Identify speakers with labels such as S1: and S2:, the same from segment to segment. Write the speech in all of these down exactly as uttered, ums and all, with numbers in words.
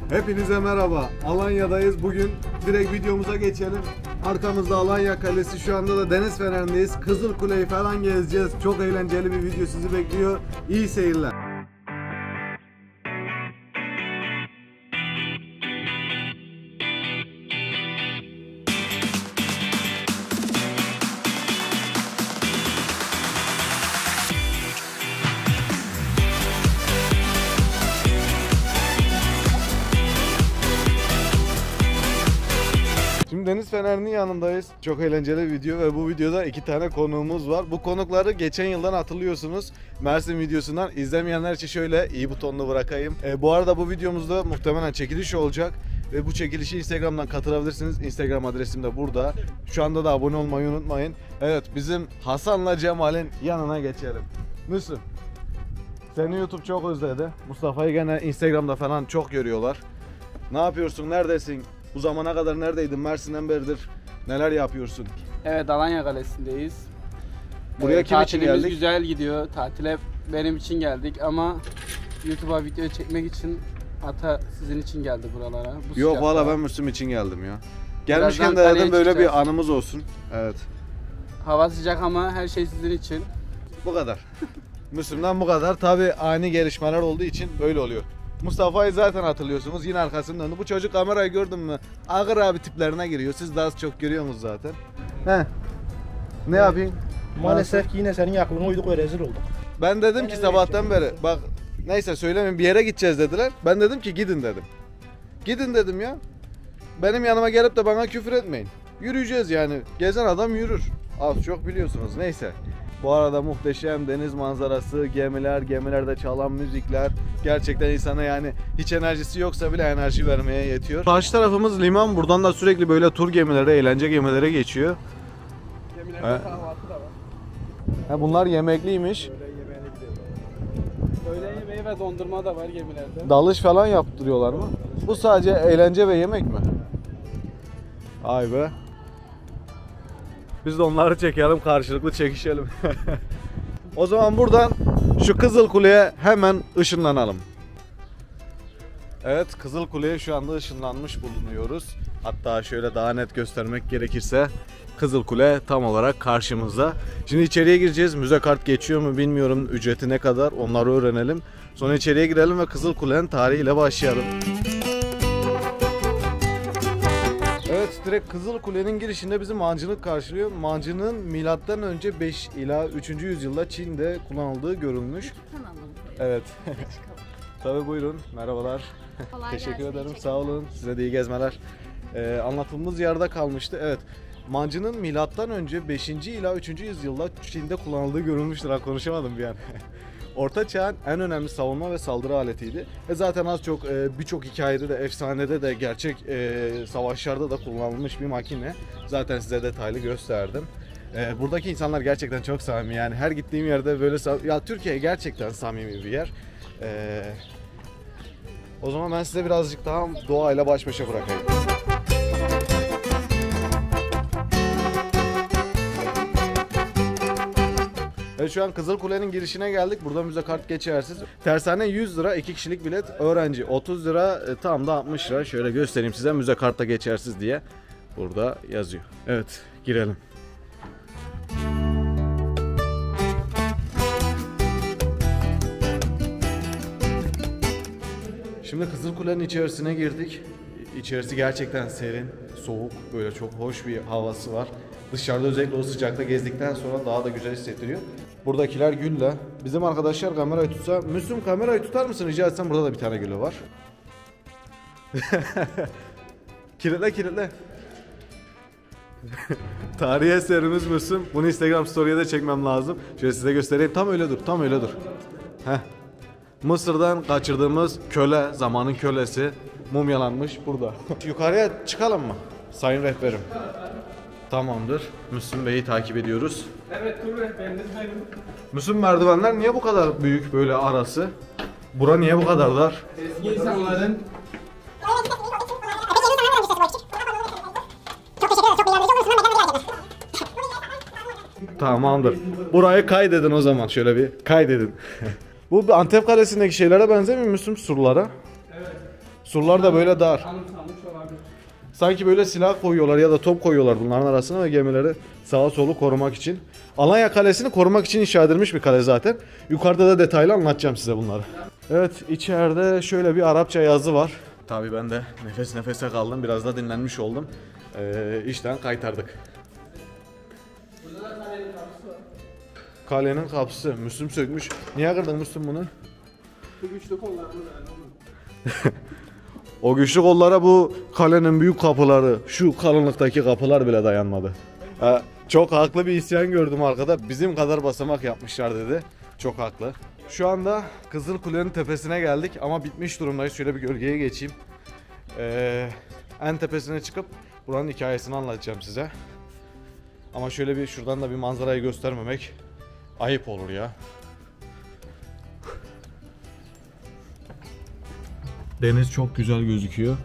S1: Hepinize merhaba. Alanya'dayız. Bugün direkt videomuza geçelim. Arkamızda Alanya Kalesi. Şu anda da Deniz Fener'deyiz. Kızılkule'yi falan gezeceğiz. Çok eğlenceli bir video sizi bekliyor. İyi seyirler. Şimdi Deniz Fener'in yanındayız. Çok eğlenceli bir video ve bu videoda iki tane konuğumuz var. Bu konukları geçen yıldan hatırlıyorsunuz. Mersin videosundan. İzlemeyenler için şöyle iyi butonunu bırakayım. E, bu arada bu videomuzda muhtemelen çekiliş olacak. Ve bu çekilişi Instagram'dan katılabilirsiniz. Instagram adresim de burada. Şu anda da abone olmayı unutmayın. Evet, bizim Hasan'la Cemal'in yanına geçelim. Müslüm, seni YouTube çok özledi. Mustafa'yı gene Instagram'da falan çok görüyorlar. Ne yapıyorsun? Neredesin? Bu zamana kadar neredeydin? Mersin'den beridir neler yapıyorsun?
S2: Evet, Alanya Kalesi'ndeyiz.
S1: Buraya
S2: ee,
S1: kim için geldik?
S2: Tatilimiz güzel gidiyor. Tatile benim için geldik ama YouTube'a video çekmek için hatta sizin için geldi buralara. Bu
S1: Yok
S2: sıcakta.
S1: valla ben Müslüm için geldim ya. Gelmişken de
S2: Birazdan
S1: dedim böyle
S2: çıkacağız.
S1: bir anımız olsun. Evet.
S2: Hava sıcak ama her şey sizin için.
S1: Bu kadar. Müslüm'den bu kadar. Tabi ani gelişmeler olduğu için böyle oluyor. Mustafa'yı zaten hatırlıyorsunuz. Yine arkasını döndü. Bu çocuk kamerayı gördün mü? Ağır abi tiplerine giriyor. Siz daha az çok görüyorsunuz zaten. He. Ne yapayım?
S3: Maalesef ki yine senin aklına uyduk ve rezil olduk.
S1: Ben dedim ki sabahtan beri bak neyse söylemeyeyim, bir yere gideceğiz dediler. Ben dedim ki gidin dedim. Gidin dedim ya. Benim yanıma gelip de bana küfür etmeyin. Yürüyeceğiz yani. Gezen adam yürür. Az çok biliyorsunuz. Neyse. Bu arada muhteşem deniz manzarası, gemiler, gemilerde çalan müzikler gerçekten insana yani hiç enerjisi yoksa bile enerji vermeye yetiyor. Karşı tarafımız liman. Buradan da sürekli böyle tur gemileri, eğlence gemileri geçiyor.
S2: Gemilerde
S1: He.
S2: kahvaltı da var.
S1: Ha, bunlar yemekliymiş.
S2: Öğle yemeği ve dondurma da var gemilerde.
S1: Dalış falan yaptırıyorlar mı? Bu sadece eğlence ve yemek mi? Ay be. Biz de onları çekelim, karşılıklı çekişelim. O zaman buradan şu Kızılkule'ye hemen ışınlanalım. Evet, Kızılkule'ye şu anda ışınlanmış bulunuyoruz. Hatta şöyle daha net göstermek gerekirse Kızılkule tam olarak karşımızda. Şimdi içeriye gireceğiz. Müze kart geçiyor mu bilmiyorum. Ücreti ne kadar onları öğrenelim. Sonra içeriye girelim ve Kızılkule'nin tarihiyle başlayalım. Evet, direkt Kızılkule'nin girişinde bizi mancınık karşılıyor. Mancının milattan önce beş ila üçüncü yüzyılda Çin'de kullanıldığı görülmüş. Evet. Tabii buyurun. Merhabalar. Teşekkür ederim. Sağ olun. Size de iyi gezmeler. Ee, anlattığımız yerde kalmıştı. Evet. Mancının milattan önce beşinci ila üçüncü yüzyılda Çin'de kullanıldığı görülmüştür. Ha, konuşamadım bir an. Orta Çağ'ın en önemli savunma ve saldırı aletiydi. Ve zaten az çok e, birçok hikayede de efsanede de gerçek e, savaşlarda da kullanılmış bir makine. Zaten size detaylı gösterdim. E, buradaki insanlar gerçekten çok samimi. Yani her gittiğim yerde böyle ya Türkiye gerçekten samimi bir yer. E, o zaman ben size birazcık daha doğayla baş başa bırakayım. Evet, şu an Kızılkule'nin girişine geldik. Burada müze kart geçersiz. Tersane yüz lira, iki kişilik bilet. Öğrenci otuz lira, e, tam da altmış lira. Şöyle göstereyim size, müze kartta geçersiz diye. Burada yazıyor. Evet, girelim. Şimdi Kızılkule'nin içerisine girdik. İçerisi gerçekten serin, soğuk, böyle çok hoş bir havası var. Dışarıda özellikle o sıcakta gezdikten sonra daha da güzel hissettiriyor. Buradakiler gülle. Bizim arkadaşlar kamerayı tutsa... Müslüm, kamerayı tutar mısın rica etsem? Burada da bir tane gülle var. Kilitle kilitle. Tarihi eserimiz Müslüm. Bunu Instagram story'e de çekmem lazım. Şöyle size göstereyim. Tam öyle dur, tam öyle dur. Heh. Mısır'dan kaçırdığımız köle, zamanın kölesi mumyalanmış burada. Yukarıya çıkalım mı sayın rehberim? Tamamdır. Müslüm Bey'i takip ediyoruz.
S2: Evet, tur rehberiniz benim.
S1: Müslüm, merdivenler niye bu kadar büyük böyle arası? Bura niye bu kadar dar?
S2: Eski insanların
S1: Tamamdır. Burayı kaydedin o zaman. Şöyle bir kaydedin. Bu Antep Kalesi'ndeki şeylere benzemiyor musun, surlara?
S2: Evet.
S1: Surlar da böyle dar.
S2: Anımsamış olabilir.
S1: Sanki böyle silah koyuyorlar ya da top koyuyorlar bunların arasına ve gemileri sağa solu korumak için. Alanya Kalesi'ni korumak için inşa edilmiş bir kale zaten. Yukarıda da detaylı anlatacağım size bunları. Evet, içeride şöyle bir Arapça yazı var. Tabii ben de nefes nefese kaldım. Biraz da dinlenmiş oldum. Ee, işten kaytardık.
S2: Burada da kalenin kapısı var.
S1: Kalenin kapısı. Müslüm sökmüş. Niye kırdın Müslüm bunu?
S2: Bu güçlü kollar burada yani onun.
S1: O güçlü kollara bu kalenin büyük kapıları, şu kalınlıktaki kapılar bile dayanmadı. Ee, çok haklı bir isyan gördüm arkada. Bizim kadar basamak yapmışlar dedi. Çok haklı. Şu anda Kızıl Kule'nin tepesine geldik ama bitmiş durumdayız. Şöyle bir gölgeye geçeyim. Ee, en tepesine çıkıp buranın hikayesini anlatacağım size. Ama şöyle bir şuradan da bir manzarayı göstermemek ayıp olur ya. Deniz çok güzel gözüküyor.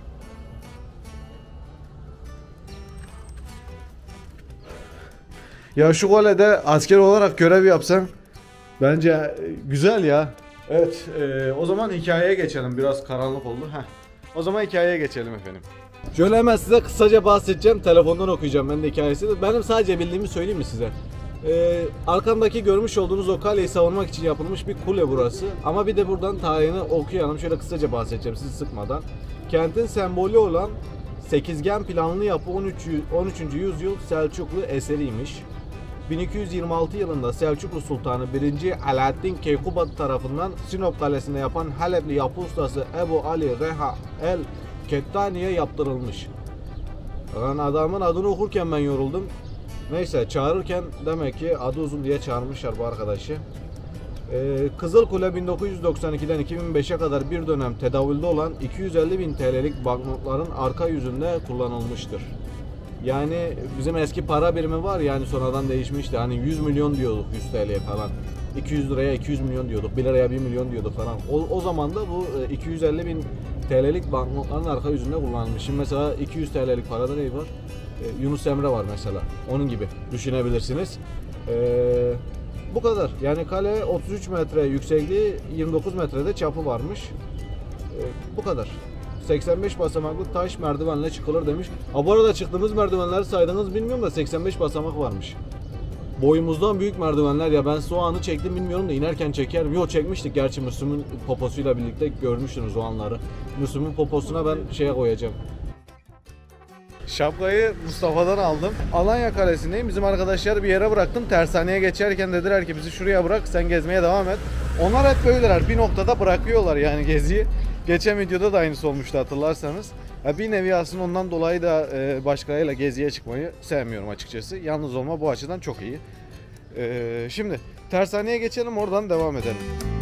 S1: Ya şu kalede asker olarak görev yapsan bence güzel ya. Evet, e, o zaman hikayeye geçelim. Biraz karanlık oldu. Heh. O zaman hikayeye geçelim efendim. Şöyle hemen size kısaca bahsedeceğim. Telefondan okuyacağım ben de hikayesini. Benim sadece bildiğimi söyleyeyim mi size? Ee, arkamdaki görmüş olduğunuz o kaleyi savunmak için yapılmış bir kule burası. Ama bir de buradan tarihini okuyalım. Şöyle kısaca bahsedeceğim sizi sıkmadan. Kentin sembolü olan sekizgen planlı yapı on üçüncü yüzyıl Selçuklu eseriymiş. bin iki yüz yirmi altı yılında Selçuklu Sultanı birinci Alaaddin Keykubat tarafından Sinop Kalesi'nde yapan Halepli yapı ustası Ebu Ali Reha el Kettani'ye yaptırılmış. Yani adamın adını okurken ben yoruldum. Neyse, çağırırken demek ki adı uzun diye çağırmışlar bu arkadaşı. Ee, Kızıl Kule bin dokuz yüz doksan ikiden iki bin beşe kadar bir dönem tedavülde olan iki yüz elli bin T L'lik banknotların arka yüzünde kullanılmıştır. Yani bizim eski para birimi var yani sonradan değişmişti. Hani yüz milyon diyorduk yüz T L'ye falan. iki yüz liraya iki yüz milyon diyorduk. bir liraya bir milyon diyorduk falan. O, o zaman da bu iki yüz elli bin T L'lik banknotların arka yüzünde kullanılmış. Şimdi mesela iki yüz T L'lik parada ne var? Yunus Emre var mesela. Onun gibi düşünebilirsiniz. Ee, bu kadar. Yani kale otuz üç metre yüksekliği, yirmi dokuz metrede çapı varmış. Ee, bu kadar. seksen beş basamaklı taş merdivenle çıkılır demiş. Ha, bu arada çıktığımız merdivenleri saydınız bilmiyorum da seksen beş basamak varmış. Boyumuzdan büyük merdivenler ya, ben o anı çektim bilmiyorum da inerken çekerim. Yok, çekmiştik gerçi Müslüm'ün poposuyla birlikte görmüştünüz o anları. Müslüm'ün poposuna ben şeye koyacağım. Şapkayı Mustafa'dan aldım. Alanya Kalesi'ndeyim. Bizim arkadaşları bir yere bıraktım. Tersaneye geçerken dediler ki bizi şuraya bırak, sen gezmeye devam et. Onlar hep böyleler. Bir noktada bırakıyorlar yani geziyi. Geçen videoda da aynısı olmuştu hatırlarsanız. Ya bir nevi aslında ondan dolayı da e, başkalarıyla geziye çıkmayı sevmiyorum açıkçası. Yalnız olma bu açıdan çok iyi. E, şimdi tersaneye geçelim, oradan devam edelim.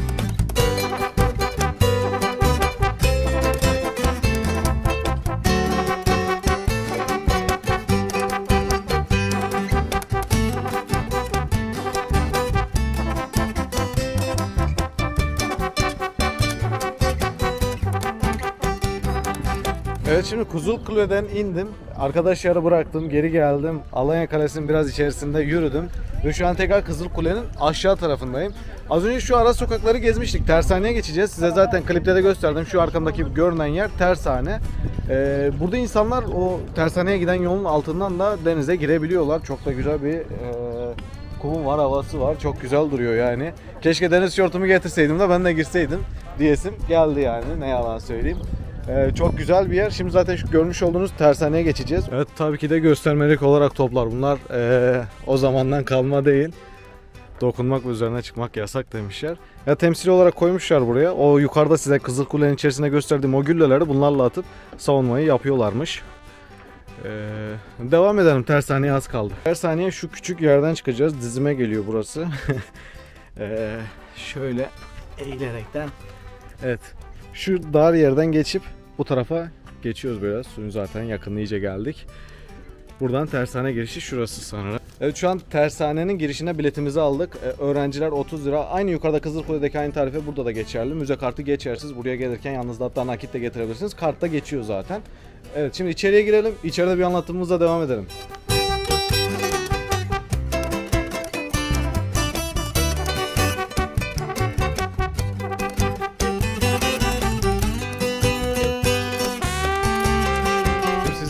S1: Evet, şimdi Kızıl Kule'den indim. Arkadaşları bıraktım, geri geldim. Alanya Kalesi'nin biraz içerisinde yürüdüm. Ve şu an tekrar Kızıl Kule'nin aşağı tarafındayım. Az önce şu ara sokakları gezmiştik. Tersaneye geçeceğiz. Size zaten klipte de gösterdim. Şu arkamdaki görünen yer tersane. Ee, burada insanlar o tersaneye giden yolun altından da denize girebiliyorlar. Çok da güzel bir e, kumu var, havası var. Çok güzel duruyor yani. Keşke deniz şortumu getirseydim de ben de girseydim diyesim geldi yani. Ne yalan söyleyeyim. Ee, çok güzel bir yer. Şimdi zaten şu görmüş olduğunuz tersaneye geçeceğiz. Evet, tabii ki de göstermelik olarak toplar bunlar. Ee, o zamandan kalma değil. Dokunmak ve üzerine çıkmak yasak demişler. Ya temsil olarak koymuşlar buraya. O yukarıda size Kızıl Kule'nin içerisinde gösterdiğim o gülleleri bunlarla atıp savunmayı yapıyorlarmış. Ee, devam edelim. Tersaneye az kaldı. Tersaneye şu küçük yerden çıkacağız. Dizime geliyor burası. ee, şöyle eğilerekten. Evet. Şu dar yerden geçip bu tarafa geçiyoruz biraz. Suyun zaten yakınına iyice geldik. Buradan tersane girişi şurası sanırım. Evet, şu an tersanenin girişine biletimizi aldık. Ee, öğrenciler otuz lira. Aynı yukarıda Kızılkule'deki aynı tarife burada da geçerli. Müze kartı geçersiz. Buraya gelirken yalnız da hatta nakit de getirebilirsiniz. Kartta geçiyor zaten. Evet, şimdi içeriye girelim. İçeride bir anlatımımıza devam edelim.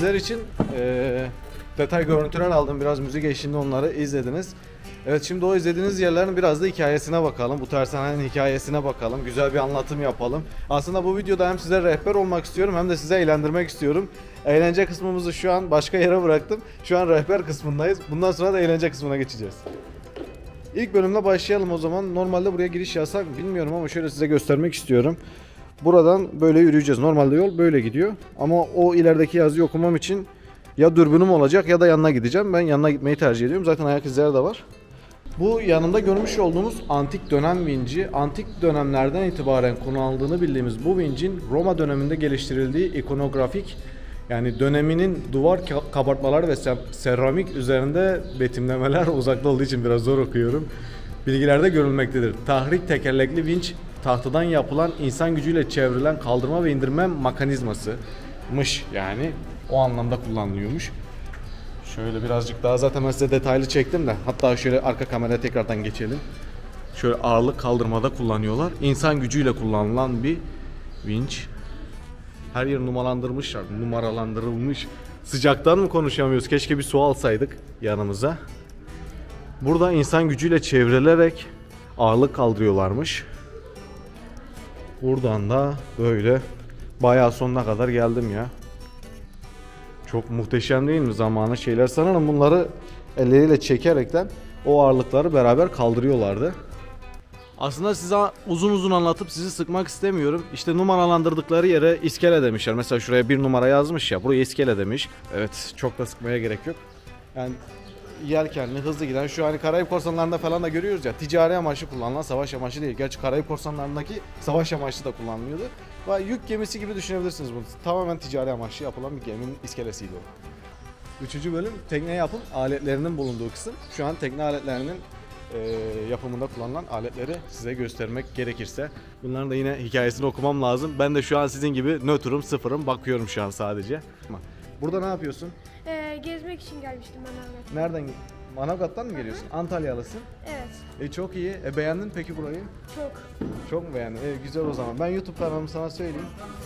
S1: sizler için e, detay görüntüler aldım. Biraz müzik eşliğinde onları izlediniz. Evet, şimdi o izlediğiniz yerlerin biraz da hikayesine bakalım. Bu tersanenin hikayesine bakalım. Güzel bir anlatım yapalım. Aslında bu videoda hem size rehber olmak istiyorum hem de size eğlendirmek istiyorum. Eğlence kısmımızı şu an başka yere bıraktım. Şu an rehber kısmındayız. Bundan sonra da eğlence kısmına geçeceğiz. İlk bölümle başlayalım o zaman. Normalde buraya giriş yasak bilmiyorum ama şöyle size göstermek istiyorum. Buradan böyle yürüyeceğiz. Normalde yol böyle gidiyor. Ama o ilerideki yazıyı okumam için ya dürbünüm olacak ya da yanına gideceğim. Ben yanına gitmeyi tercih ediyorum. Zaten ayak izleri de var. Bu yanımda görmüş olduğunuz antik dönem vinci. Antik dönemlerden itibaren kullanıldığını bildiğimiz bu vincin Roma döneminde geliştirildiği ikonografik, yani döneminin duvar kabartmaları ve seramik üzerinde betimlemeler uzakta olduğu için biraz zor okuyorum. Bilgilerde görülmektedir. Tahrik tekerlekli vinç, tahtadan yapılan insan gücüyle çevrilen kaldırma ve indirme mekanizmasımış, yani o anlamda kullanılıyormuş. Şöyle birazcık daha, zaten ben size detaylı çektim de, hatta şöyle arka kameraya tekrardan geçelim. Şöyle ağırlık kaldırmada kullanıyorlar. İnsan gücüyle kullanılan bir vinç. Her yer numaralandırmışlar, numaralandırılmış. Sıcaktan mı konuşamıyoruz? Keşke bir su alsaydık yanımıza. Burada insan gücüyle çevrilerek ağırlık kaldırıyorlarmış. Buradan da böyle bayağı sonuna kadar geldim ya. Çok muhteşem değil mi zamanı şeyler? Sanırım bunları elleriyle çekerekten o ağırlıkları beraber kaldırıyorlardı. Aslında size uzun uzun anlatıp sizi sıkmak istemiyorum. İşte numaralandırdıkları yere iskele demişler. Mesela şuraya bir numara yazmış ya, buraya iskele demiş. Evet, çok da sıkmaya gerek yok. Yani yelkenli, hızlı giden, şu hani Karayip Korsanları'nda falan da görüyoruz ya, ticari amaçlı kullanılan, savaş amaçlı değil. Gerçi Karayip Korsanları'ndaki savaş amaçlı da kullanılıyordu. Ve yük gemisi gibi düşünebilirsiniz bunu. Tamamen ticari amaçlı yapılan bir geminin iskelesiydi o. Üçüncü bölüm tekne yapım aletlerinin bulunduğu kısım. Şu an tekne aletlerinin e, yapımında kullanılan aletleri size göstermek gerekirse. Bunların da yine hikayesini okumam lazım. Ben de şu an sizin gibi nötrüm, sıfırım, bakıyorum şu an sadece. Burada ne yapıyorsun?
S4: Ee, gezmek için gelmiştim Manavgat.
S1: Nereden? Manavgat'tan mı geliyorsun? Antalyalısın.
S4: Evet.
S1: E çok iyi. E beğendin peki burayı?
S4: Çok.
S1: Çok mu beğendin? E güzel o zaman. Ben YouTube kanalımı sana söyleyeyim.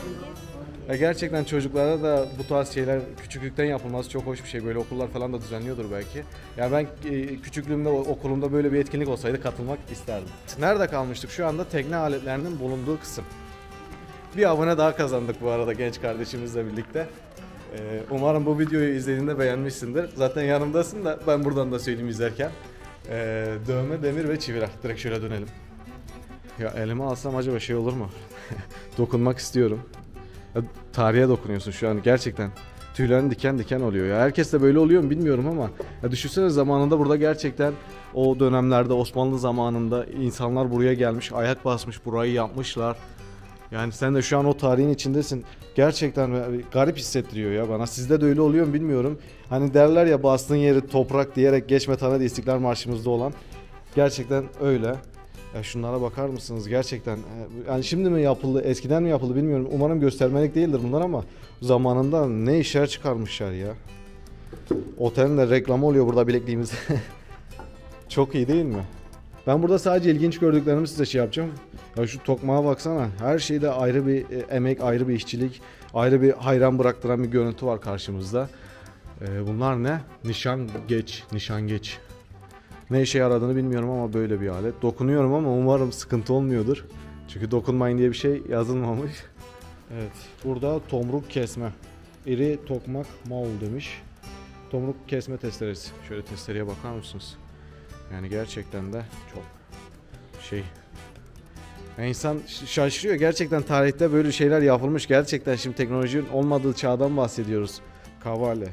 S1: E gerçekten çocuklara da bu tarz şeyler küçüklükten yapılması çok hoş bir şey. Böyle okullar falan da düzenliyordur belki. Ya ben e, küçüklüğümde okulumda böyle bir etkinlik olsaydı katılmak isterdim. Nerede kalmıştık? Şu anda tekne aletlerinin bulunduğu kısım. Bir abone daha kazandık bu arada genç kardeşimizle birlikte. Ee, umarım bu videoyu izlediğinde beğenmişsindir. Zaten yanımdasın da ben buradan da söyleyeyim izlerken. Ee, dövme, demir ve çivira. Direkt şöyle dönelim. Ya elime alsam acaba şey olur mu? Dokunmak istiyorum. Ya, tarihe dokunuyorsun şu an gerçekten. Tüylerin diken diken oluyor ya. Herkes de böyle oluyor mu bilmiyorum ama ya düşünsene, zamanında burada gerçekten o dönemlerde, Osmanlı zamanında insanlar buraya gelmiş, ayak basmış, burayı yapmışlar. Yani sen de şu an o tarihin içindesin. Gerçekten garip hissettiriyor ya bana. Sizde de öyle oluyor mu bilmiyorum. Hani derler ya, bastığın yeri toprak diyerek geçme tanrı, İstiklal Marşımızda olan. Gerçekten öyle. Ya şunlara bakar mısınız gerçekten? Yani şimdi mi yapıldı, eskiden mi yapıldı bilmiyorum. Umarım göstermelik değildir bunlar ama zamanında ne işler çıkarmışlar ya. Otelin de reklamı oluyor burada bilekliğimiz. Çok iyi değil mi? Ben burada sadece ilginç gördüklerimi size şey yapacağım. Ya şu tokmağa baksana. Her şeyde ayrı bir emek, ayrı bir işçilik, ayrı bir hayran bıraktıran bir görüntü var karşımızda. Ee, bunlar ne? Nişan geç, nişan geç. Ne işe yaradığını bilmiyorum ama böyle bir alet. Dokunuyorum ama umarım sıkıntı olmuyordur. Çünkü dokunmayın diye bir şey yazılmamış. Evet, burada tomruk kesme. İri tokmak maul demiş. Tomruk kesme testeresi. Şöyle testereye bakar mısınız? Yani gerçekten de çok şey. Yani insan şaşırıyor. Gerçekten tarihte böyle şeyler yapılmış. Gerçekten şimdi teknolojinin olmadığı çağdan bahsediyoruz. Kavale.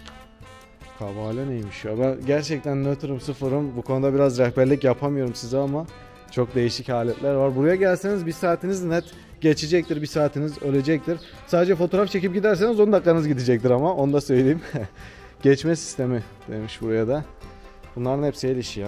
S1: Kavale neymiş ya? Ben gerçekten nötrüm, sıfırım. Bu konuda biraz rehberlik yapamıyorum size ama çok değişik aletler var. Buraya gelseniz bir saatiniz net geçecektir. Bir saatiniz ölecektir. Sadece fotoğraf çekip giderseniz on dakikanız gidecektir ama onu da söyleyeyim. Geçme sistemi demiş buraya da. Bunların hepsi el işi ya.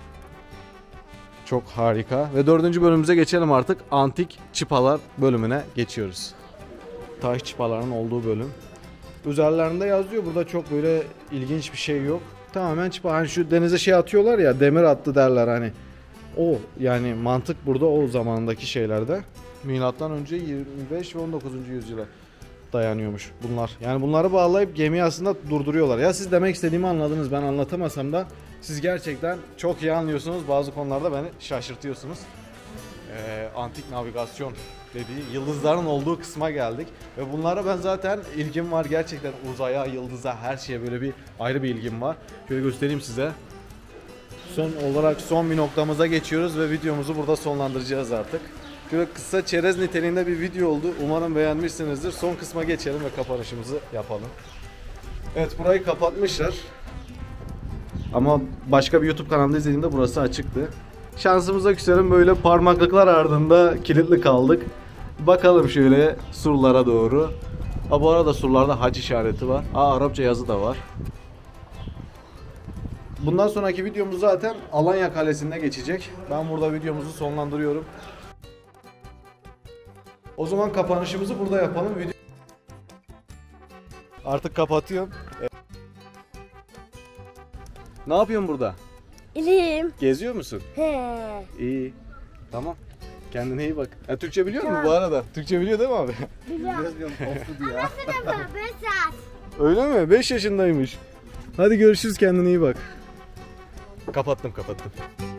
S1: Çok harika. Ve dördüncü bölümümüze geçelim artık. Antik çıpalar bölümüne geçiyoruz. Taş çıpaların olduğu bölüm. Üzerlerinde yazıyor. Burada çok böyle ilginç bir şey yok. Tamamen çıpa. Hani şu denize şey atıyorlar ya, demir attı derler hani. O yani mantık burada o zamandaki şeylerde. Milattan önce yirmi beş ve on dokuzuncu yüzyıla. dayanıyormuş bunlar. Yani bunları bağlayıp gemiyi aslında durduruyorlar. Ya siz demek istediğimi anladınız, ben anlatamasam da siz gerçekten çok iyi anlıyorsunuz. Bazı konularda beni şaşırtıyorsunuz. Ee, antik navigasyon dediği yıldızların olduğu kısma geldik. Ve bunlara ben zaten ilgim var. Gerçekten uzaya, yıldıza, her şeye böyle bir ayrı bir ilgim var. Şöyle göstereyim size. Son olarak son bir noktamıza geçiyoruz ve videomuzu burada sonlandıracağız artık. Şöyle kısa çerez niteliğinde bir video oldu. Umarım beğenmişsinizdir. Son kısma geçelim ve kapanışımızı yapalım. Evet, burayı kapatmışlar. Ama başka bir YouTube kanalında izlediğimde burası açıktı. Şansımıza küserim, böyle parmaklıklar ardında kilitli kaldık. Bakalım şöyle surlara doğru. Ha, bu arada surlarda hac işareti var. Aa, Arapça yazı da var. Bundan sonraki videomuz zaten Alanya Kalesi'nde geçecek. Ben burada videomuzu sonlandırıyorum. O zaman kapanışımızı burada yapalım. Video... Artık kapatıyorum. Evet. Ne yapıyorsun burada?
S4: İliyim.
S1: Geziyor musun?
S4: He.
S1: İyi. Tamam. Kendine iyi bak. Ha, Türkçe biliyor musun bu arada? Türkçe biliyor değil mi abi?
S4: Biliyorum. beş saat.
S1: Öyle mi? beş yaşındaymış. Hadi görüşürüz, kendine iyi bak. Kapattım kapattım.